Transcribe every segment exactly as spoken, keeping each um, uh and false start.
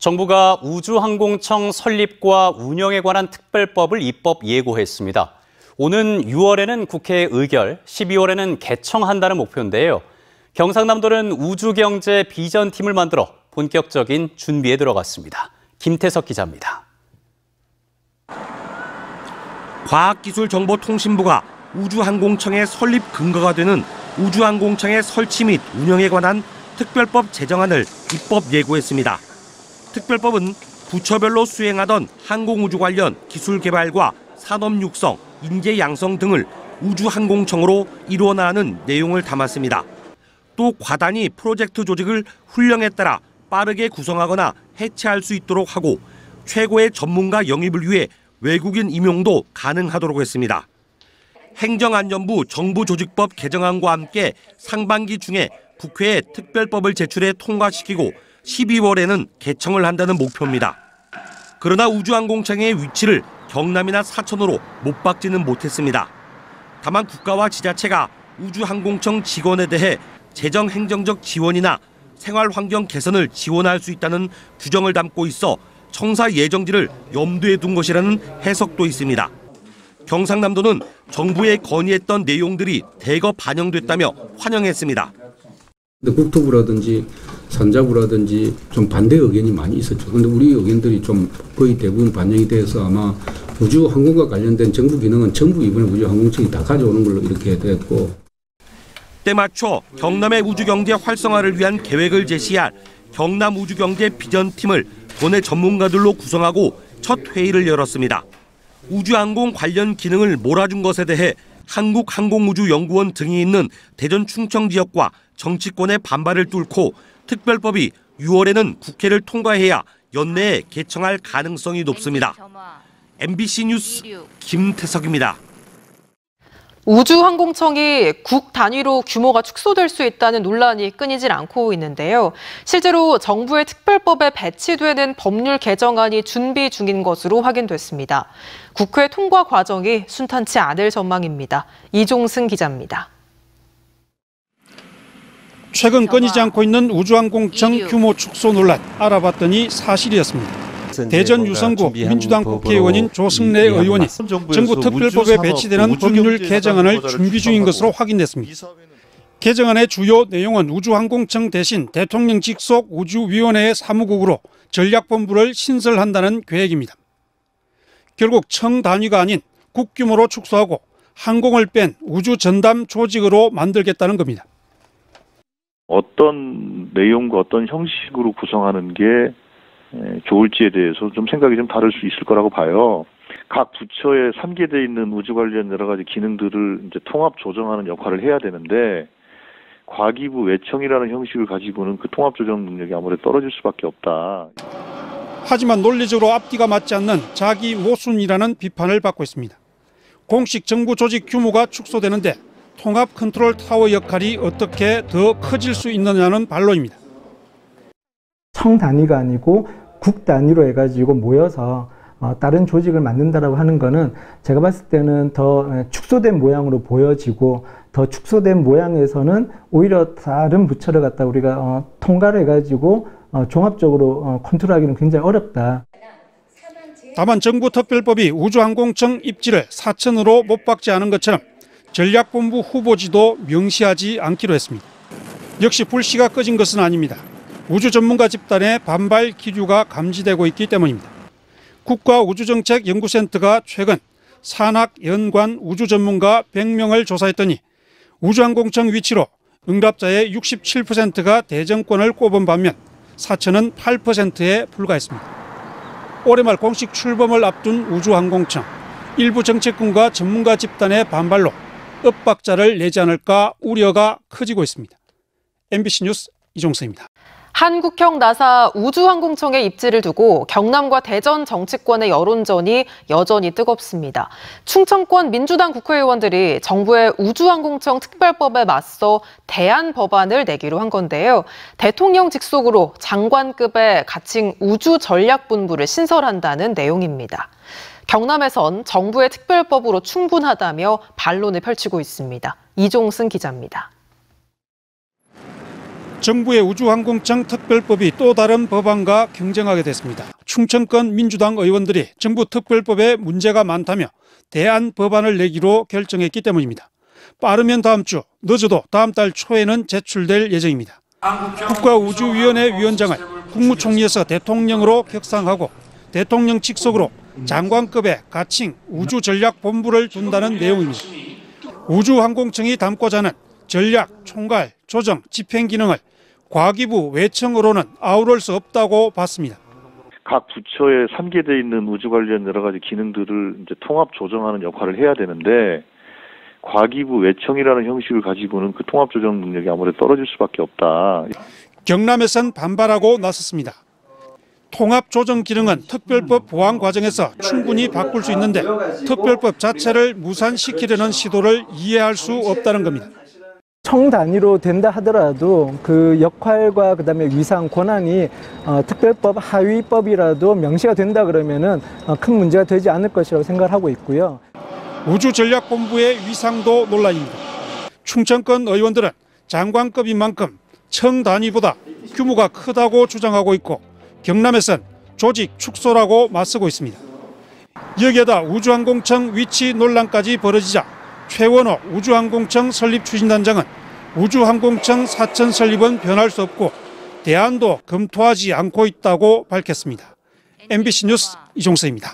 정부가 우주항공청 설립과 운영에 관한 특별법을 입법 예고했습니다. 오는 유월에는 국회 의결, 십이월에는 개청한다는 목표인데요. 경상남도는 우주경제 비전팀을 만들어 본격적인 준비에 들어갔습니다. 김태석 기자입니다. 과학기술정보통신부가 우주항공청의 설립 근거가 되는 우주항공청의 설치 및 운영에 관한 특별법 제정안을 입법 예고했습니다. 특별법은 부처별로 수행하던 항공우주 관련 기술 개발과 산업 육성, 인재 양성 등을 우주항공청으로 이루어나가는 내용을 담았습니다. 또 과단위 프로젝트 조직을 훈령에 따라 빠르게 구성하거나 해체할 수 있도록 하고 최고의 전문가 영입을 위해 외국인 임용도 가능하도록 했습니다. 행정안전부 정부조직법 개정안과 함께 상반기 중에 국회에 특별법을 제출해 통과시키고 십이월에는 개청을 한다는 목표입니다. 그러나 우주항공청의 위치를 경남이나 사천으로 못 박지는 못했습니다. 다만 국가와 지자체가 우주항공청 직원에 대해 재정 행정적 지원이나 생활환경 개선을 지원할 수 있다는 규정을 담고 있어 청사 예정지를 염두에 둔 것이라는 해석도 있습니다. 경상남도는 정부에 건의했던 내용들이 대거 반영됐다며 환영했습니다. 국토부라든지 산자부라든지 좀 반대 의견이 많이 있었죠. 그런데 우리 의견들이 좀 거의 대부분 반영이 돼서 아마 우주항공과 관련된 정부 기능은 전부 이번에 우주항공청이 다 가져오는 걸로 이렇게 됐고. 때맞춰 경남의 우주경제 활성화를 위한 계획을 제시할 경남 우주경제 비전팀을 도내 전문가들로 구성하고 첫 회의를 열었습니다. 우주항공 관련 기능을 몰아준 것에 대해 한국항공우주연구원 등이 있는 대전 충청 지역과 정치권의 반발을 뚫고 특별법이 유월에는 국회를 통과해야 연내에 개청할 가능성이 높습니다. 엠비씨 뉴스 김태석입니다. 우주항공청이 국 단위로 규모가 축소될 수 있다는 논란이 끊이질 않고 있는데요. 실제로 정부의 특별법에 배치되는 법률 개정안이 준비 중인 것으로 확인됐습니다. 국회 통과 과정이 순탄치 않을 전망입니다. 이종승 기자입니다. 최근 끊이지 않고 있는 우주항공청 규모 축소 논란 알아봤더니 사실이었습니다. 대전 유성구 민주당 국회의원인 조승래 의원이 정부 특별법에 배치되는 법률 개정안을 준비 중인 것으로 확인됐습니다. 개정안의 주요 내용은 우주항공청 대신 대통령 직속 우주위원회의 사무국으로 전략본부를 신설한다는 계획입니다. 결국 청 단위가 아닌 국 규모로 축소하고 항공을 뺀 우주 전담 조직으로 만들겠다는 겁니다. 어떤 내용과 어떤 형식으로 구성하는 게 좋을지에 대해서 좀 생각이 좀 다를 수 있을 거라고 봐요. 각 부처에 산계되어 있는 우주 관련 여러 가지 기능들을 이제 통합 조정하는 역할을 해야 되는데 과기부 외청이라는 형식을 가지고는 그 통합 조정 능력이 아무래도 떨어질 수밖에 없다. 하지만 논리적으로 앞뒤가 맞지 않는 자기 모순이라는 비판을 받고 있습니다. 공식 정부 조직 규모가 축소되는데 통합 컨트롤 타워 역할이 어떻게 더 커질 수 있느냐는 반론입니다. 청 단위가 아니고 국 단위로 해가지고 모여서 어, 다른 조직을 만든다라고 하는 거는 제가 봤을 때는 더 축소된 모양으로 보여지고 더 축소된 모양에서는 오히려 다른 부처를 갖다 우리가 어, 통과를 해가지고 어, 종합적으로 어, 컨트롤하기는 굉장히 어렵다. 다만 정부 특별법이 우주항공청 입지를 사천으로 못 박지 않은 것처럼 전략본부 후보지도 명시하지 않기로 했습니다. 역시 불씨가 꺼진 것은 아닙니다. 우주 전문가 집단의 반발 기류가 감지되고 있기 때문입니다. 국가우주정책연구센터가 최근 산학, 연관, 우주 전문가 백 명을 조사했더니 우주항공청 위치로 응답자의 육십칠 퍼센트가 대전권을 꼽은 반면 사천은 팔 퍼센트에 불과했습니다. 올해 말 공식 출범을 앞둔 우주항공청, 일부 정책군과 전문가 집단의 반발로 엇박자를 내지 않을까 우려가 커지고 있습니다. 엠비씨 뉴스 이종승입니다. 한국형 나사 우주항공청의 입지를 두고 경남과 대전 정치권의 여론전이 여전히 뜨겁습니다. 충청권 민주당 국회의원들이 정부의 우주항공청 특별법에 맞서 대안 법안을 내기로 한 건데요. 대통령 직속으로 장관급의 가칭 우주전략본부를 신설한다는 내용입니다. 경남에선 정부의 특별법으로 충분하다며 반론을 펼치고 있습니다. 이종승 기자입니다. 정부의 우주항공청 특별법이 또 다른 법안과 경쟁하게 됐습니다. 충청권 민주당 의원들이 정부 특별법에 문제가 많다며 대안 법안을 내기로 결정했기 때문입니다. 빠르면 다음 주, 늦어도 다음 달 초에는 제출될 예정입니다. 국가우주위원회 위원장을 국무총리에서 대통령으로 격상하고 대통령 직속으로 장관급의 가칭 우주전략본부를 둔다는 내용입니다. 우주항공청이 담고자 하는 전략, 총괄, 조정, 집행 기능을 과기부 외청으로는 아우를 수 없다고 봤습니다. 각 부처에 산계되어 있는 우주 관련 여러 가지 기능들을 이제 통합 조정하는 역할을 해야 되는데 과기부 외청이라는 형식을 가지고는 그 통합 조정 능력이 아무래도 떨어질 수밖에 없다. 경남에선 반발하고 나섰습니다. 통합 조정 기능은 특별법 보완 과정에서 충분히 바꿀 수 있는데 특별법 자체를 무산시키려는 시도를 이해할 수 없다는 겁니다. 청 단위로 된다 하더라도 그 역할과 그다음에 위상 권한이 어, 특별법 하위법이라도 명시가 된다 그러면은 어, 큰 문제가 되지 않을 것이라고 생각을 하고 있고요. 우주전략본부의 위상도 논란입니다. 충청권 의원들은 장관급인 만큼 청 단위보다 규모가 크다고 주장하고 있고 경남에선 조직 축소라고 맞서고 있습니다. 여기에다 우주항공청 위치 논란까지 벌어지자 최원호 우주항공청 설립 추진단장은 우주항공청 사천 설립은 변할 수 없고 대안도 검토하지 않고 있다고 밝혔습니다. 엠비씨 뉴스 이종서입니다.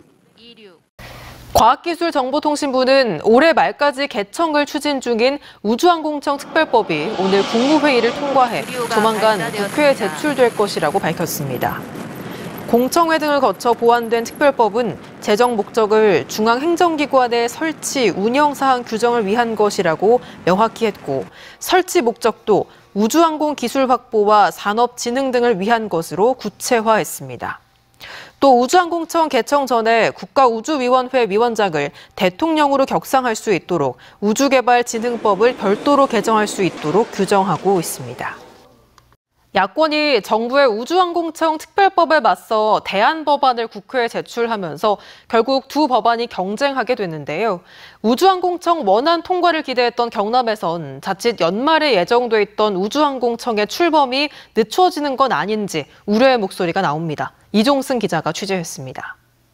과학기술정보통신부는 올해 말까지 개청을 추진 중인 우주항공청 특별법이 오늘 국무회의를 통과해 조만간 국회에 제출될 것이라고 밝혔습니다. 공청회 등을 거쳐 보완된 특별법은 제정 목적을 중앙행정기관의 설치, 운영사항 규정을 위한 것이라고 명확히 했고 설치 목적도 우주항공 기술 확보와 산업진흥 등을 위한 것으로 구체화했습니다. 또 우주항공청 개청 전에 국가우주위원회 위원장을 대통령으로 격상할 수 있도록 우주개발진흥법을 별도로 개정할 수 있도록 규정하고 있습니다. 야권이 정부의 우주항공청 특별법에 맞서 대안 법안을 국회에 제출하면서 결국 두 법안이 경쟁하게 됐는데요. 우주항공청 원안 통과를 기대했던 경남에선 자칫 연말에 예정돼 있던 우주항공청의 출범이 늦춰지는 건 아닌지 우려의 목소리가 나옵니다. 이종승 기자가 취재했습니다.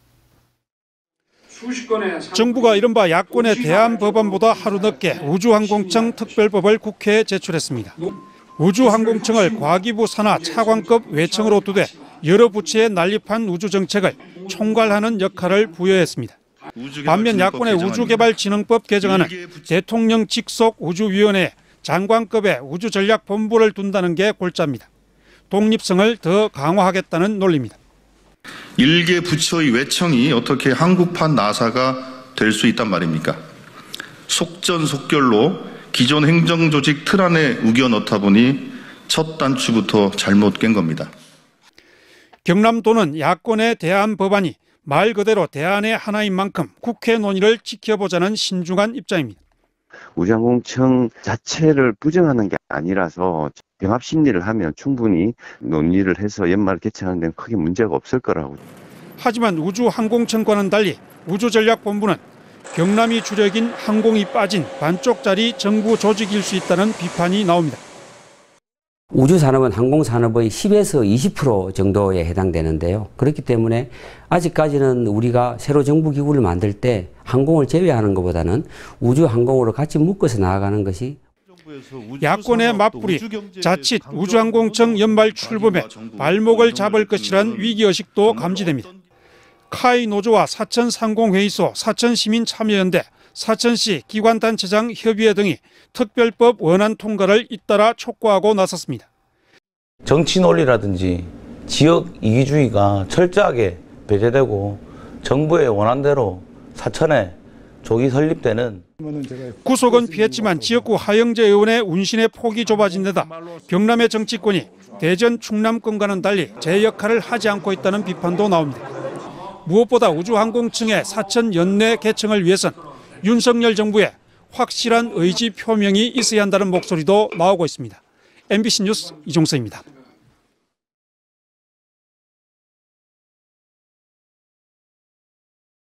정부가 이른바 야권의 대안 법안보다 하루 늦게 우주항공청 특별법을 국회에 제출했습니다. 우주항공청을 과기부 산하 차관급 외청으로 두되 여러 부처에 난립한 우주정책을 총괄하는 역할을 부여했습니다. 반면 야권의 우주개발진흥법 개정안은 대통령 직속 우주위원회에 장관급의 우주전략본부를 둔다는 게 골자입니다. 독립성을 더 강화하겠다는 논리입니다. 일개 부처의 외청이 어떻게 한국판 나사가 될 수 있단 말입니까? 속전속결로 기존 행정조직 틀 안에 우겨 넣다 보니 첫 단추부터 잘못 깬 겁니다. 경남도는 야권의 대안 법안이 말 그대로 대안의 하나인 만큼 국회 논의를 지켜보자는 신중한 입장입니다. 우주항공청 자체를 부정하는 게 아니라서 병합 심리를 하면 충분히 논의를 해서 연말 개최하는 데는 크게 문제가 없을 거라고. 하지만 우주항공청과는 달리 우주전략본부는 경남이 주력인 항공이 빠진 반쪽짜리 정부 조직일 수 있다는 비판이 나옵니다. 우주산업은 항공산업의 십에서 이십 퍼센트 정도에 해당되는데요. 그렇기 때문에 아직까지는 우리가 새로 정부기구를 만들 때 항공을 제외하는 것보다는 우주항공으로 같이 묶어서 나아가는 것이 야권의 맞불이 자칫 우주항공청 연말 출범에 발목을 잡을 것이란 위기의식도 감지됩니다. 카이 노조와 사천상공회의소, 사천시민참여연대, 사천시 기관단체장 협의회 등이 특별법 원안 통과를 잇따라 촉구하고 나섰습니다. 정치 논리라든지 지역 이기주의가 철저하게 배제되고 정부의 원안대로 사천에 조기 설립되는 구속은 피했지만 지역구 하영재 의원의 운신의 폭이 좁아진 데다 경남의 정치권이 대전 충남권과는 달리 제 역할을 하지 않고 있다는 비판도 나옵니다. 무엇보다 우주항공청의 사천 연내 개청을 위해선 윤석열 정부의 확실한 의지 표명이 있어야 한다는 목소리도 나오고 있습니다. 엠비씨 뉴스 이종서입니다.